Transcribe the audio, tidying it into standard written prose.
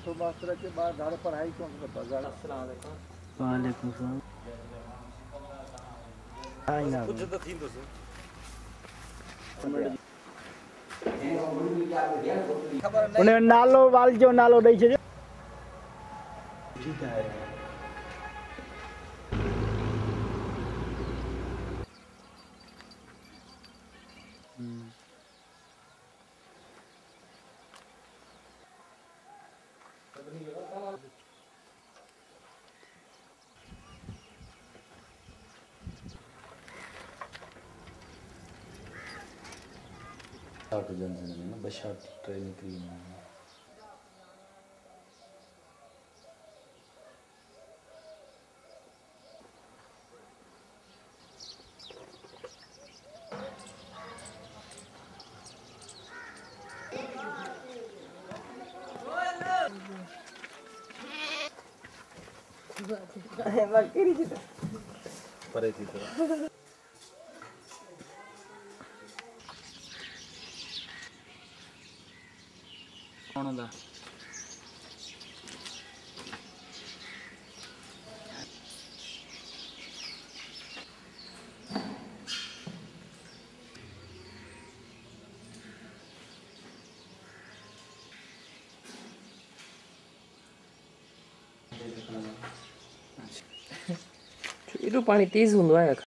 तो मास्टर के बाद घर पढ़ाई कौन सा बाजार। अस्सलाम वालेकुम। वालेकुम सलाम। कुछ तो थी दोस्तों उन्हें नालो वाल जो नालो दई छे ठीक है। Şarkı canlılarına başarı training kırayım. Pare थी तो कौन दा એટલું પાણી તેજ ઊંધું આયા